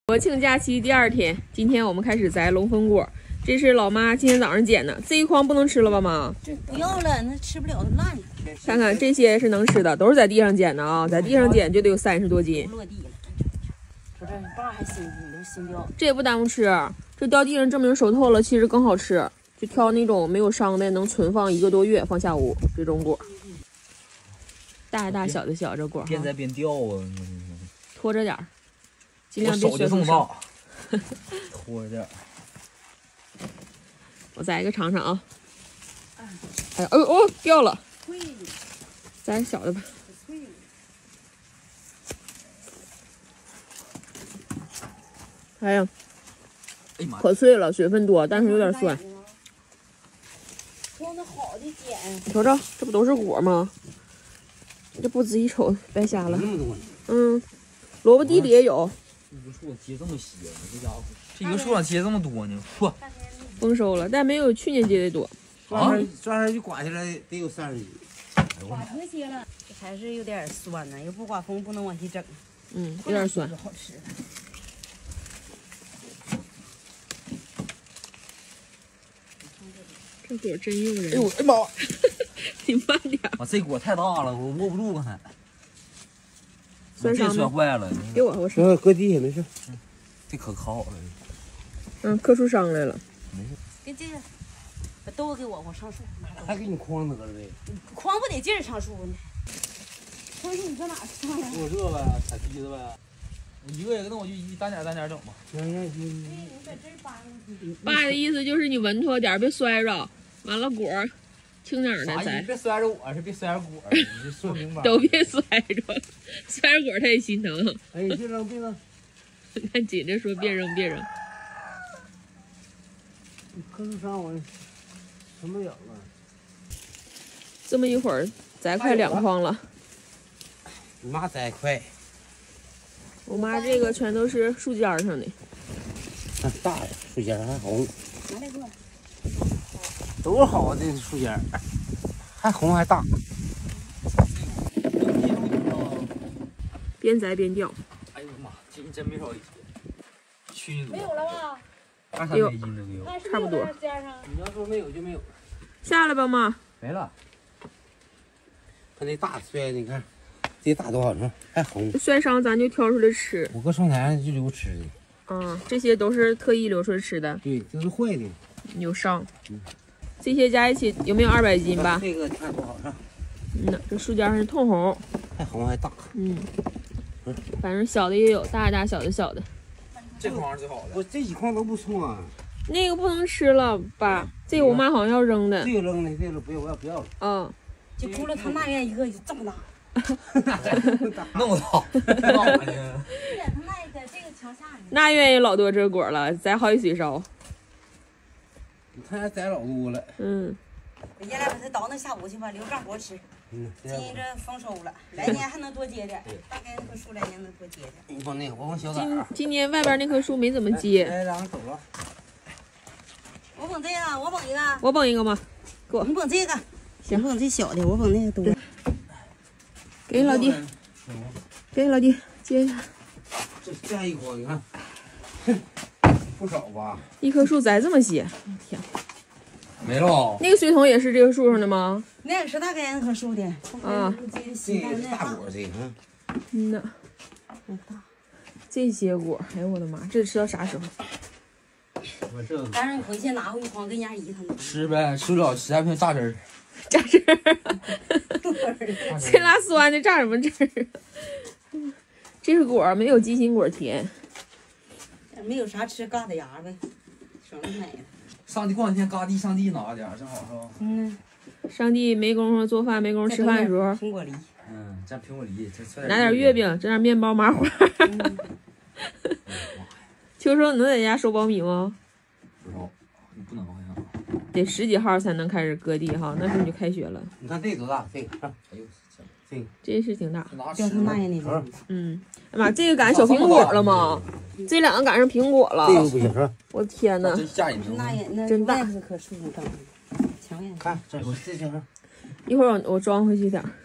国庆假期第2天，今天我们开始摘龙凤果。这是老妈今天早上捡的，这一筐不能吃了吧，妈？ 这不要了，那吃不了，烂了。 看看这些是能吃的，都是在地上捡的啊，在地上捡就得有30多斤。 落地了，说这爸还心你都心掉。 这也不耽误吃，这掉地上证明熟透了，其实更好吃。就挑那种没有伤的，能存放1个多月，放下屋这种果。大大小的小这果， 边摘边掉啊， 拖着点儿。尽量别手就这么大，拖着点。 我摘一个尝尝啊！哎呦哦，掉了，摘小的吧。哎呀，可脆了，水分多，但是有点酸。 挑那好的捡。 你瞅瞅，这不都是果吗？这不仔细瞅白瞎了。 那么多呢？ 嗯，萝卜地里也有。 一个树上结这么些，这家伙，这一个树上结这么多呢，嚯！ 丰收了，但没有去年结的多。 转身就刮下来得有30斤。 刮这些了，还是有点酸呢，要不刮风不能往起整。 嗯，有点酸。 好吃的。 这果真诱人。 哎呦，哎妈！ 你慢点。 啊，这果太大了，我握不住刚才。 酸伤摔坏了。 给我试。 搁地下没事。 这可靠了。 嗯，磕出伤来了。 没事。 给这个，把豆给我上树。 还给你筐得了呗？ 筐不得劲儿上树呢。上树你上哪上呀？ 坐这呗，踩梯子呗。一个那我就单点整吧。 你在这扒上。 爸的意思就是你稳妥点，别摔着。完了果儿轻点的摘。 别摔着我，是别摔着果儿，你这说明白。 都别摔着，摔着果儿他也心疼。 哎，别扔别扔。 看紧着说别扔别扔。 磕出伤我存不了了。 这么一会儿摘快2筐了。 你妈摘快。 我妈这个全都是树尖上的。 看大呀，树尖还红。 拿来给我。 都是好的树尖，还红还大。 边摘边掉。 哎呦妈，今真没少一去年没有了吧 ？23美金都有， 差不多。 你要说没有就没有。 下来吧，妈。 没了。 它那大摔，你看，这大多少呢？还红。 摔伤咱就挑出来吃。 我搁窗台上就留吃的。 嗯，这些都是特意留出来吃的。 对，这是坏的。 有伤。这些加一起有没有200斤吧？ 这个看多少上？ 嗯呐，这树尖上是通红， 还红还大。 嗯，反正小的也有，大大小的小的。 这筐是最好的。 我这几筐都不错啊。 那个不能吃了吧？这个我妈好像要扔的。 这个扔的，这个不要，不要了。 嗯。 就除了他那院一个这么大。 那么大。 对呀，他那个这个桥下呢。 那院也老多这果了，摘好几水烧。 你看还摘老多了。 嗯。 我原来把它倒那下午去吧，留干活吃。今年这丰收了，来年还能多结点。大概那棵树来年能多结点。 你放那个，我放小崽。 今年外边那棵树没怎么结。 哎，让人走了。 我捧这个，我捧一个。 我捧一个吗？给我。 你捧这个。 行， 你捧这小的，我捧那个多。 给老弟，给老弟接一下。 这样一筐，你看，不少吧？ 一棵树摘这么些，天！ 没了。 那个水桶也是这个树上的吗？ 那也是大概那棵树的。 啊， 这个大果，这个。 嗯呐。这些果，哎呦我的妈，这吃到啥时候？ 我这。 但是你回去拿回一筐跟人家姨他们吃呗，吃不了实在不行榨汁儿。 榨汁儿。这拉酸的榨什么汁儿？这是果没有鸡心果甜。 没有啥吃，嘎达牙呗，省着买了。 上地过两天，嘎地上地拿点儿，正好是吧？ 嗯。 上地没工夫做饭，没工夫吃饭的时候， 苹果梨。 嗯，蘸苹果梨， 拿点月饼，整点面包麻花。秋收，你能在家收苞米吗？ 不知道，你不能好像。 得10几号才能开始割地哈，那时候你就开学了。 你看这多大？这个，哎呦，这个这是挺大。 掉他那样那个。 嗯，哎妈，这个赶上小苹果了吗？这两个赶上苹果了。 这个不行是吧？ 我天哪！ 真吓人！ 那也那真大。 是棵树上长的，墙眼。 看这这就是。 一会儿我装回去点儿。